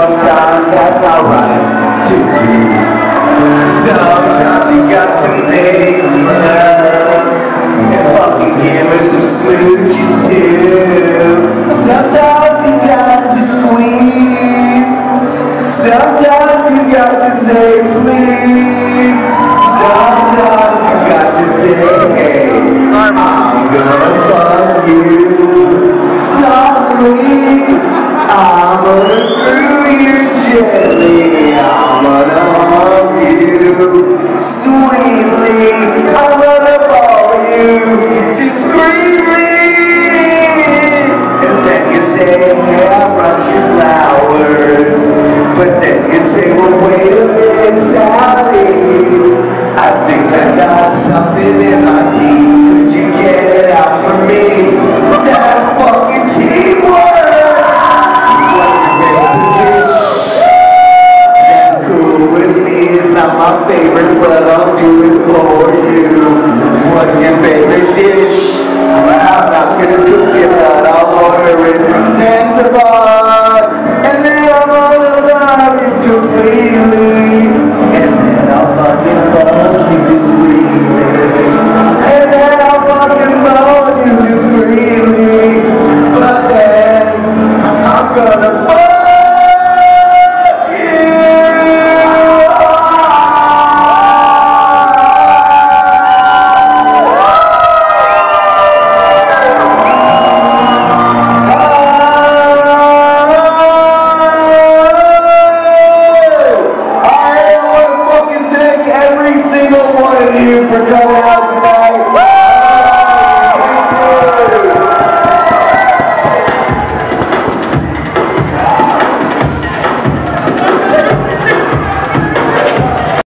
sometimes that's alright to do. Sometimes you got to make love and fucking give her some smooches too. Sometimes you got to squeeze. Sometimes you got to say please. Sometimes you got to say, hey, I'm gonna fuck you. Softly, I'm gonna screw you gently. I'm gonna hug you sweetly. I'm gonna ball you discreetly. And then you say, hey, I brought you flowers. But then you say, well, wait a minute, Sally, I think I got something in my teeth. Could you get it out for me? That's fucking teamwork! What's your favorite dish? That's cool with me. It's not my favorite, but I'll do it for you. What's your favorite dish? Well, I'm not gonna cook it, but I'll order it from 10 to 5.